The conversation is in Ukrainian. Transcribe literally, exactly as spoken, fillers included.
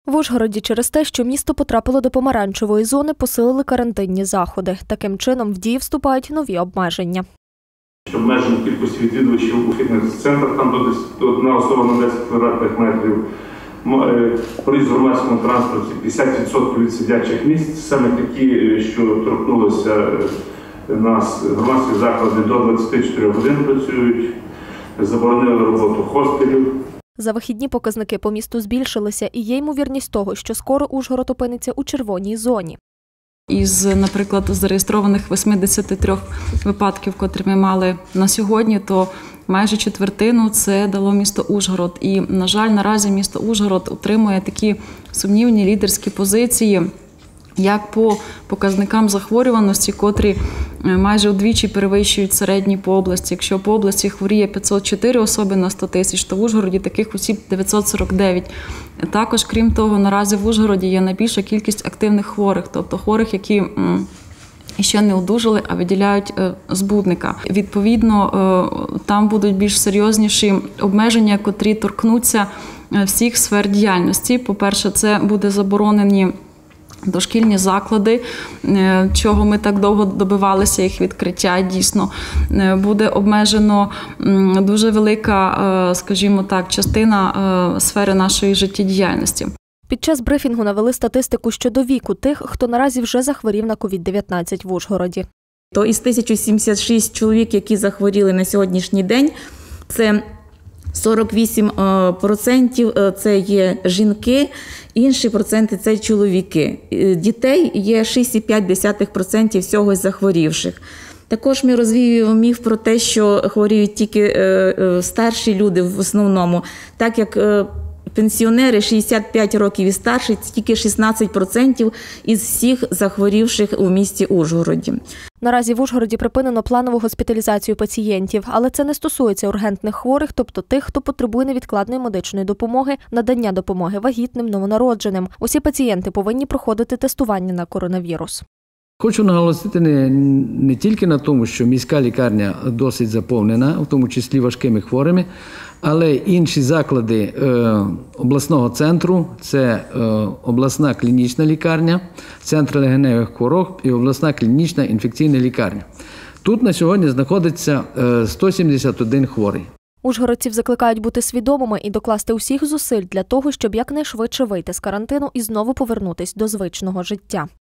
В Ужгороді через те, що місто потрапило до помаранчевої зони, посилили карантинні заходи. Таким чином в дію вступають нові обмеження. Обмеження кількості відвідувачів у фітнес-центрах, там до одна особа на десять квадратних метрів. Проїзд в громадському транспорті п'ятдесят відсотків від сидячих місць, саме такі, що торкнулися нас, громадські заклади до двадцяти чотирьох годин працюють, заборонили роботу хостелів. За вихідні показники по місту збільшилися і є ймовірність того, що скоро Ужгород опиниться у червоній зоні. Із, наприклад, зареєстрованих вісімдесят три випадків, котрі ми мали на сьогодні, то майже четвертину це дало місто Ужгород. І, на жаль, наразі місто Ужгород утримує такі сумнівні лідерські позиції, як по показникам захворюваності, котрі майже вдвічі перевищують середні по області. Якщо по області хворіє п'ятсот чотири особи на сто тисяч, то в Ужгороді таких осіб дев'ятсот сорок дев'ять. Також, крім того, наразі в Ужгороді є найбільша кількість активних хворих, тобто хворих, які ще не одужали, а виділяють збудника. Відповідно, там будуть більш серйозніші обмеження, котрі торкнуться всіх сфер діяльності. По-перше, це буде заборонені дошкільні заклади, чого ми так довго добивалися їх відкриття, дійсно. Буде обмежено дуже велика, скажімо так, частина сфери нашої життєдіяльності. Під час брифінгу навели статистику щодо віку тих, хто наразі вже захворів на ковід дев'ятнадцять в Ужгороді. То із тисяча сімдесят шість чоловік, які захворіли на сьогоднішній день, це сорок вісім відсотків це є жінки, інші проценти – це чоловіки. Дітей є шість цілих п'ять десятих відсотка всього захворівших. Також ми розвіюємо міф про те, що хворіють тільки старші люди в основному, так як пенсіонери шістдесят п'ять років і старші – це тільки шістнадцять відсотків із всіх захворівших у місті Ужгороді. Наразі в Ужгороді припинено планову госпіталізацію пацієнтів, але це не стосується ургентних хворих, тобто тих, хто потребує невідкладної медичної допомоги, надання допомоги вагітним, новонародженим. Усі пацієнти повинні проходити тестування на коронавірус. Хочу наголосити не, не тільки на тому, що міська лікарня досить заповнена, в тому числі важкими хворими, але інші заклади е, обласного центру – це е, обласна клінічна лікарня, центр легеневих хвороб і обласна клінічна інфекційна лікарня. Тут на сьогодні знаходиться е, сто сімдесят один хворий. Ужгородців закликають бути свідомими і докласти усіх зусиль для того, щоб якнайшвидше вийти з карантину і знову повернутися до звичного життя.